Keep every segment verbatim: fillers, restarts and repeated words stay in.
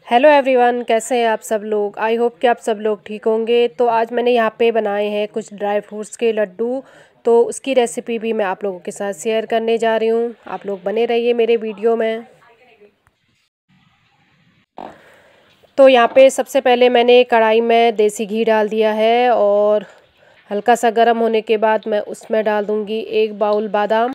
Hello everyone, कैसे हैं आप सब लोग। आई होप कि आप सब लोग ठीक होंगे। तो आज मैंने यहाँ पे बनाए हैं कुछ ड्राई फ्रूट्स के लड्डू। तो उसकी रेसिपी भी मैं आप लोगों के साथ शेयर करने जा रही हूँ। आप लोग बने रहिए मेरे वीडियो में। तो यहाँ पे सबसे पहले मैंने कढ़ाई में देसी घी डाल दिया है और हल्का सा गर्म होने के बाद मैं उसमें डाल दूँगी एक बाउल बादाम।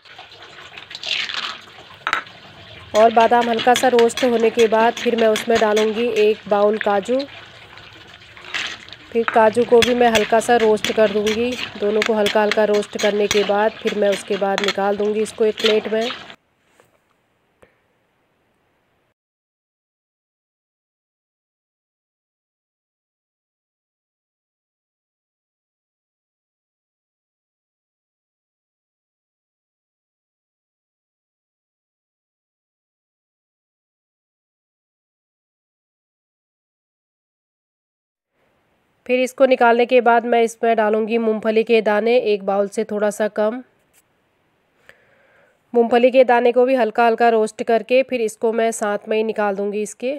और बादाम हल्का सा रोस्ट होने के बाद फिर मैं उसमें डालूँगी एक बाउल काजू। फिर काजू को भी मैं हल्का सा रोस्ट कर दूंगी। दोनों को हल्का हल्का रोस्ट करने के बाद फिर मैं उसके बाद निकाल दूंगी इसको एक प्लेट में। फिर इसको निकालने के बाद मैं इसमें डालूंगी मूंगफली के दाने, एक बाउल से थोड़ा सा कम। मूंगफली के दाने को भी हल्का हल्का रोस्ट करके फिर इसको मैं साथ में ही निकाल दूंगी इसके।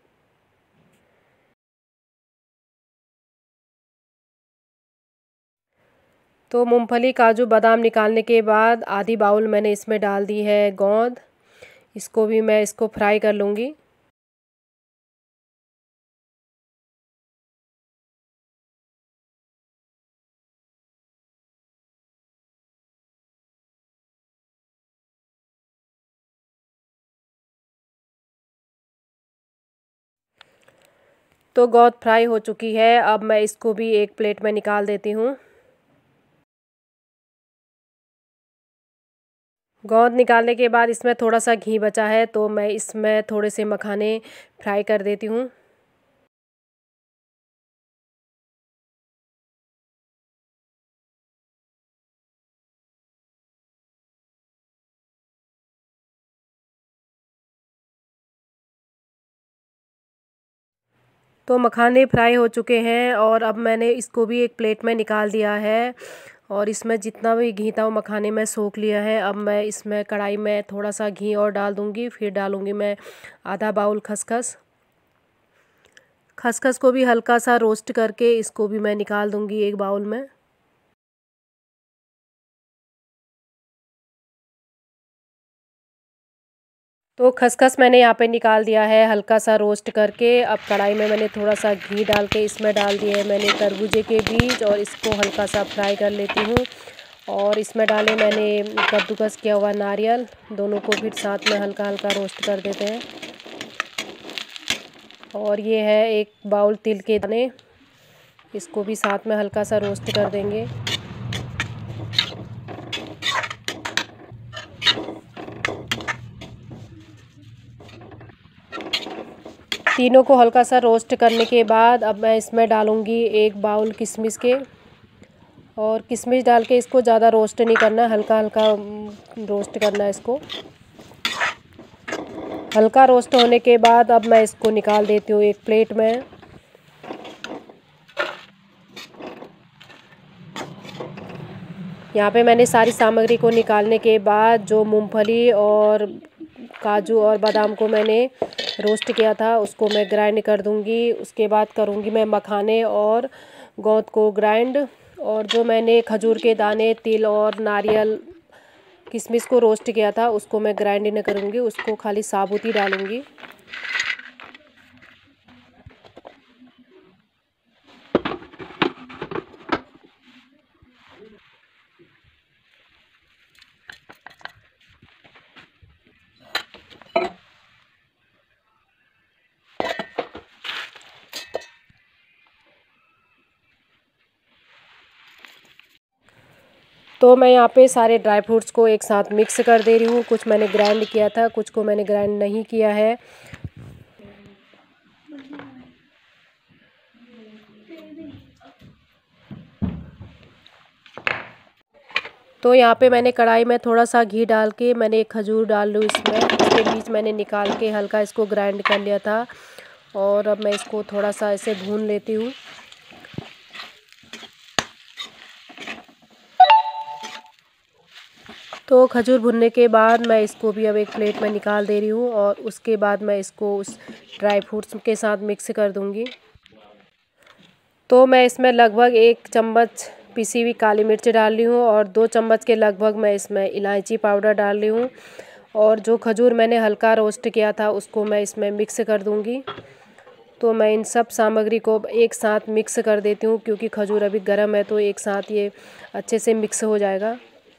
तो मूंगफली काजू बादाम निकालने के बाद आधी बाउल मैंने इसमें डाल दी है गोंद। इसको भी मैं इसको फ्राई कर लूँगी। तो गोंद फ्राई हो चुकी है। अब मैं इसको भी एक प्लेट में निकाल देती हूँ। गोंद निकालने के बाद इसमें थोड़ा सा घी बचा है तो मैं इसमें थोड़े से मखाने फ्राई कर देती हूँ। तो मखाने फ्राई हो चुके हैं और अब मैंने इसको भी एक प्लेट में निकाल दिया है। और इसमें जितना भी घी था वो मखाने में सोख लिया है। अब मैं इसमें कढ़ाई में थोड़ा सा घी और डाल दूँगी। फिर डालूँगी मैं आधा बाउल खसखस। खसखस को भी हल्का सा रोस्ट करके इसको भी मैं निकाल दूँगी एक बाउल में। तो खसखस मैंने यहाँ पे निकाल दिया है हल्का सा रोस्ट करके। अब कढ़ाई में मैंने थोड़ा सा घी डाल के इसमें डाल दिए हैं मैंने तरबूजे के बीज और इसको हल्का सा फ्राई कर लेती हूँ। और इसमें डाले मैंने कद्दूकस किया हुआ नारियल। दोनों को फिर साथ में हल्का हल्का रोस्ट कर देते हैं। और ये है एक बाउल तिल के दाने, इसको भी साथ में हल्का सा रोस्ट कर देंगे। तीनों को हल्का सा रोस्ट करने के बाद अब मैं इसमें डालूँगी एक बाउल किशमिश के। और किशमिश डाल के इसको ज़्यादा रोस्ट नहीं करना, हल्का हल्का रोस्ट करना है इसको। हल्का रोस्ट होने के बाद अब मैं इसको निकाल देती हूँ एक प्लेट में। यहाँ पे मैंने सारी सामग्री को निकालने के बाद जो मूंगफली और काजू और बादाम को मैंने रोस्ट किया था उसको मैं ग्राइंड कर दूंगी। उसके बाद करूंगी मैं मखाने और गोंद को ग्राइंड। और जो मैंने खजूर के दाने, तिल और नारियल, किशमिश को रोस्ट किया था उसको मैं ग्राइंड नहीं करूंगी, उसको खाली साबुत ही डालूंगी। तो मैं यहाँ पे सारे ड्राई फ्रूट्स को एक साथ मिक्स कर दे रही हूँ। कुछ मैंने ग्राइंड किया था, कुछ को मैंने ग्राइंड नहीं किया है। तो यहाँ पे मैंने कढ़ाई में थोड़ा सा घी डाल के मैंने एक खजूर डाल लूँ इसमें। इसके बीच मैंने निकाल के हल्का इसको ग्राइंड कर लिया था। और अब मैं इसको थोड़ा सा ऐसे भून लेती हूँ। तो खजूर भुनने के बाद मैं इसको भी अब एक प्लेट में निकाल दे रही हूँ और उसके बाद मैं इसको उस ड्राई फ्रूट्स के साथ मिक्स कर दूँगी। तो मैं इसमें लगभग एक चम्मच पिसी हुई काली मिर्च डाल रही हूँ और दो चम्मच के लगभग मैं इसमें इलायची पाउडर डाल रही हूँ और जो खजूर मैंने हल्का रोस्ट किया था उसको मैं इसमें मिक्स कर दूँगी। तो मैं इन सब सामग्री को एक साथ मिक्स कर देती हूँ क्योंकि खजूर अभी गर्म है, तो एक साथ ये अच्छे से मिक्स हो जाएगा।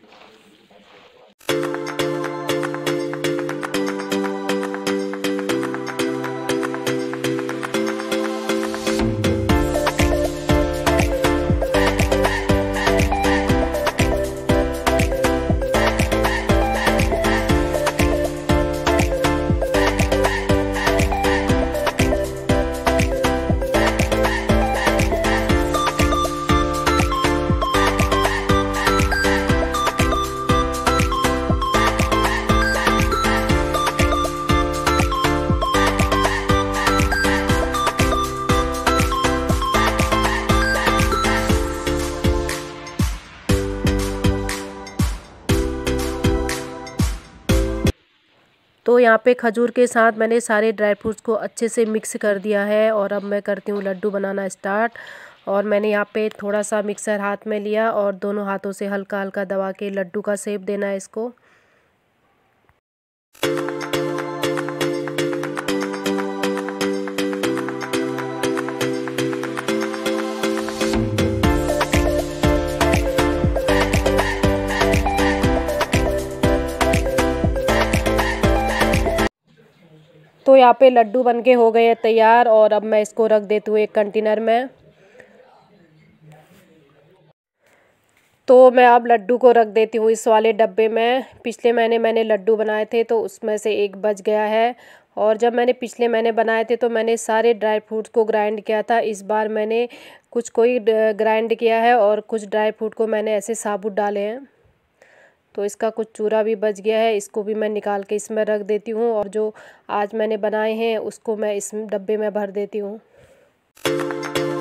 तो यहाँ पे खजूर के साथ मैंने सारे ड्राई फ्रूट्स को अच्छे से मिक्स कर दिया है और अब मैं करती हूँ लड्डू बनाना स्टार्ट। और मैंने यहाँ पे थोड़ा सा मिक्सर हाथ में लिया और दोनों हाथों से हल्का हल्का दबा के लड्डू का शेप देना है इसको। तो यहाँ पे लड्डू बनके हो गए हैं तैयार और अब मैं इसको रख देती हूँ एक कंटेनर में। तो मैं अब लड्डू को रख देती हूँ इस वाले डब्बे में। पिछले महीने मैंने लड्डू बनाए थे तो उसमें से एक बच गया है और जब मैंने पिछले महीने बनाए थे तो मैंने सारे ड्राई फ्रूट्स को ग्राइंड किया था। इस बार मैंने कुछ को ही ग्राइंड किया है और कुछ ड्राई फ्रूट को मैंने ऐसे साबुत डाले हैं। तो इसका कुछ चूरा भी बच गया है, इसको भी मैं निकाल के इसमें रख देती हूँ और जो आज मैंने बनाए हैं उसको मैं इस डब्बे में भर देती हूँ।